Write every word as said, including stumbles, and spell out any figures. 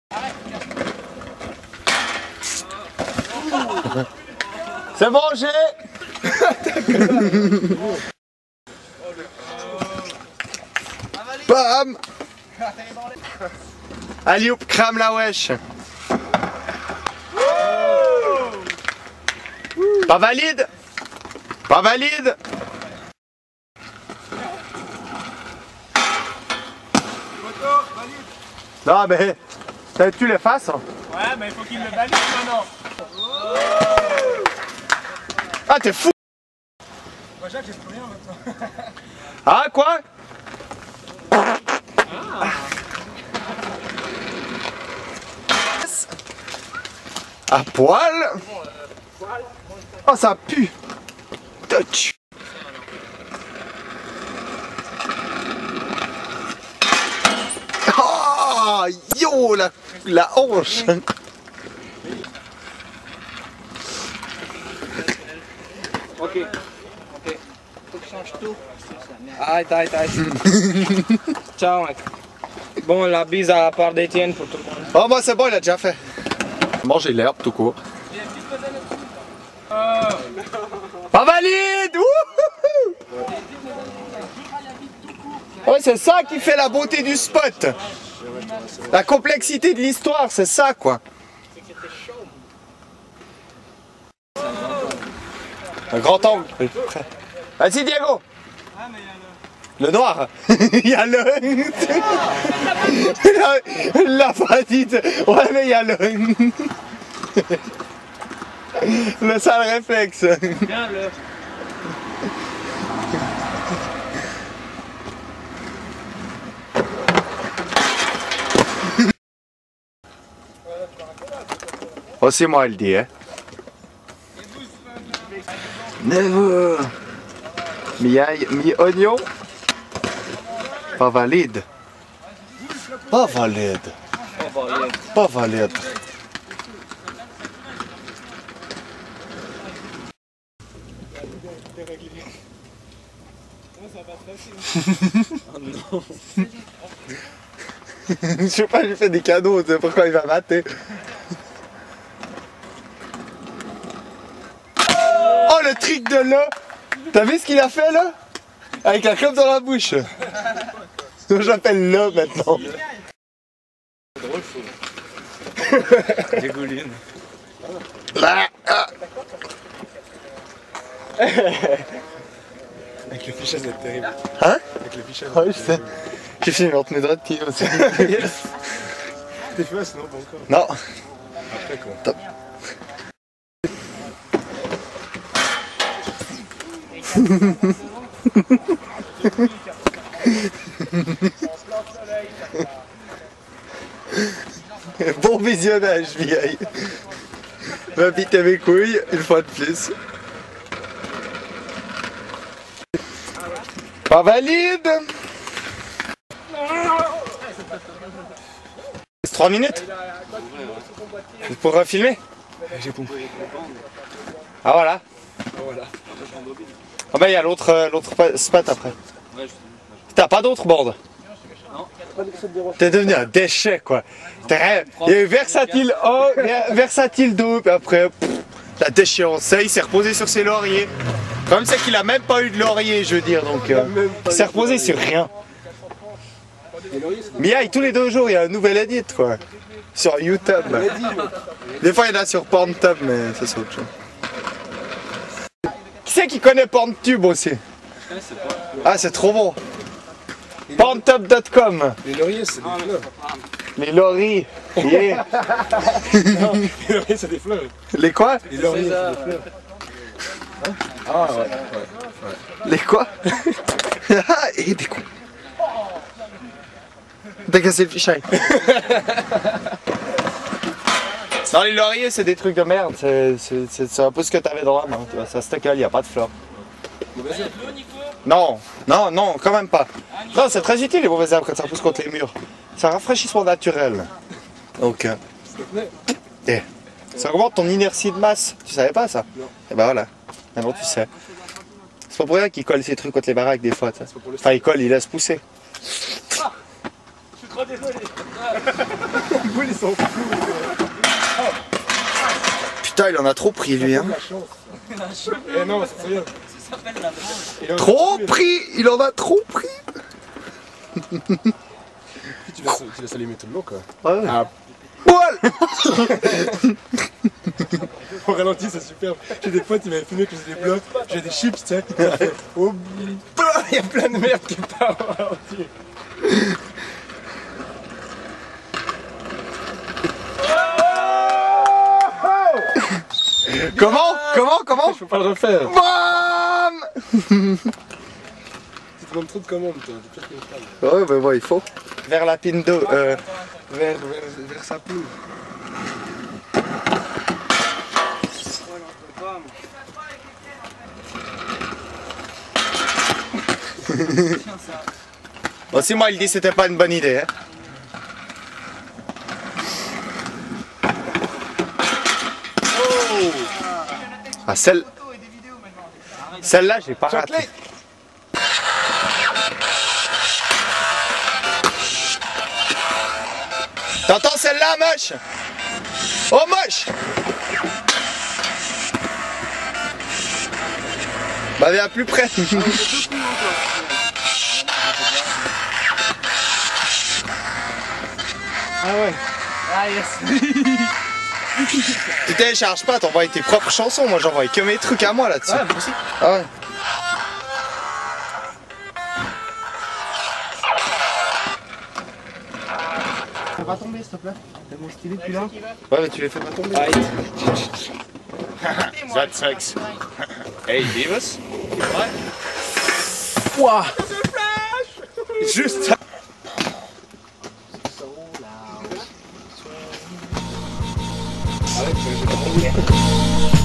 C'est bon, j'ai. Bam. Allez, hop, crame la wesh. Pas valide. Pas valide. Non mais, tu les fasses hein. Ouais mais il faut qu'il le valide maintenant. Ah t'es fou. Moi Jacques j'ai plus rien maintenant. Ah quoi? Ah. À poil. Oh ça pue. Touch. Oh yo la, la hanche. Ok, ok. Faut que je change tout. Arrête, arrête, arrête. Ciao mec. Bon, la bise à la part d'Étienne pour tout le monde. Oh moi c'est bon, il a déjà fait. Manger l'herbe tout court. Pas valide. Ouais, c'est ça qui fait la beauté du spot. La complexité de l'histoire, c'est ça quoi. Un grand angle. Vas-y Diego. Le noir. Il y a le... La fatite. Ouais mais il y a le... Le sale réflexe. Viens le... Aussi moi il dit hein. Never. Mi ail, mi oignon. Pas valide. Pas valide. Pas valide. Oh non. Je sais pas, j'ai fait des cadeaux, tu sais pourquoi il va mater. Oh le truc de là. T'as vu ce qu'il a fait là? Avec la clope dans la bouche. J'appelle là maintenant. C'est drôle fou. Dégouline. Là, ah. Avec le fichet c'est terrible. Hein? Avec le fichet. Ouais je sais. J'ai fini entre mes doigts de pied aussi. Yes. T'es fait sinon bon encore. Non. Après quoi. Top. Bon visionnage vieille. Va piquer mes couilles une fois de plus. Pas valide. C'est trois minutes. Pour refilmer. J'ai compris. Ah voilà. Voilà. Ah bah il y a l'autre l'autre spot après. T'as pas d'autre board? Non. T'es devenu un déchet quoi. T'es il y a eu versatile un, versatile deux, puis après pff, la déchéance. Ça il s'est reposé sur ses lauriers. Le problème c'est qu'il a même pas eu de laurier je veux dire donc euh, il s'est reposé sur rien. Mais aïe, tous les deux jours il y a un nouvel edit quoi. Sur YouTube. Des fois il y en a sur Pornhub mais ça c'est autre chose. Qui c'est qui connaît Porntube aussi? Ah c'est trop bon. Porntub point com. Les lauriers c'est des fleurs. Les loris. Yeah. Non, les lauriers c'est des fleurs. Les quoi? Les lauriers c'est des fleurs. Hein? Ah ouais, ouais, ouais. Les quoi? Ah et des cons. T'as cassé le fichier. Non les lauriers c'est des trucs de merde, c'est un peu ce que t'avais dans la main, tu vois, ça se il n'y a pas de fleurs. Non, non, non, quand même pas. Non, c'est très utile les mauvaises herbes quand ça pousse contre les murs. C'est un rafraîchissement naturel. Donc, euh, eh, ça augmente ton inertie de masse, tu savais pas ça? Et ben voilà, maintenant tu sais. C'est pas pour rien qu'ils collent ces trucs contre les baraques des fois, tu sais. Enfin ils collent, ils laissent pousser. Je suis trop désolé. Boules, ils sont fous. Putain, il en a trop pris lui. Hein. La chance. Eh non, c'est rien. Trop pris. Il en a trop pris. Tu laisses, tu laisses allumer tout le long quoi. Ouais. Ah. Poil. Au ralenti, c'est super. J'ai des potes, ils m'avaient filmé que j'ai des blocs, j'ai des chips, tiens. Oh, il y a plein de merde qui part au ralenti. Comment? Comment? Comment? Je peux pas le refaire. Bam. Tu te demandes trop de commandes, toi. J'ai peut-être une femme. Ouais, bah ouais, il faut. Vers la pin deux, euh, Vers, vers, vers sa plume. Bon, si moi il dit que c'était pas une bonne idée. Hein. Oh. Ah, celle... Celle-là, j'ai pas raté. T'entends celle-là, moche? Oh, moche! Bah, viens plus près. Ah ouais. Ah yes. Tu télécharges pas, t'envoies tes propres chansons. Moi, j'envoie que mes trucs à moi là-dessus. Ouais, moi aussi. Ah ouais. Fais pas tomber s'il te plaît. T'as mon stylet depuis là. Ouais, mais tu les fais pas tomber. That sucks. Hey, Davis. Ouah. Juste. Ah ouais, j'ai pas compris.